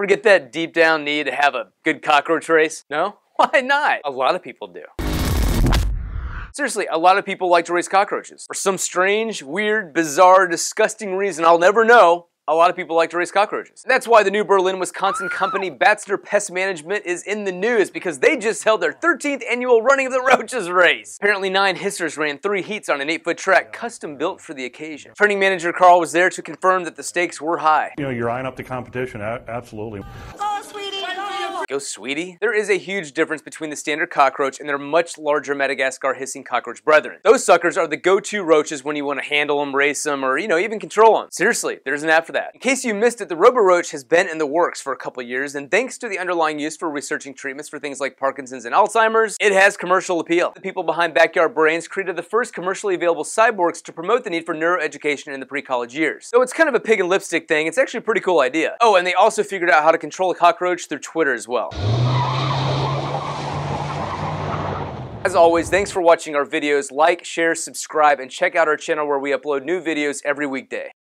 Ever get that deep down need to have a good cockroach race? No? Why not? A lot of people do. Seriously, a lot of people like to raise cockroaches. For some strange, weird, bizarre, disgusting reason I'll never know, a lot of people like to raise cockroaches. That's why the new Berlin, Wisconsin company Batster Pest Management is in the news, because they just held their 13th annual Running of the Roaches race. Apparently 9 hissers ran 3 heats on an 8-foot track custom built for the occasion. Training manager Carl was there to confirm that the stakes were high. You know, you're eyeing up the competition, absolutely. Go, sweetie, go! Go, sweetie? There is a huge difference between the standard cockroach and their much larger Madagascar hissing cockroach brethren. Those suckers are the go-to roaches when you want to handle them, race them, or, even control them. Seriously, there's an app for that. In case you missed it, the Roboroach has been in the works for a couple years, and thanks to the underlying use for researching treatments for things like Parkinson's and Alzheimer's, it has commercial appeal. The people behind Backyard Brains created the first commercially available cyborgs to promote the need for neuroeducation in the pre-college years. So it's kind of a pig and lipstick thing, it's actually a pretty cool idea. Oh, and they also figured out how to control a cockroach through Twitter as well. As always, thanks for watching our videos. Like, share, subscribe, and check out our channel where we upload new videos every weekday.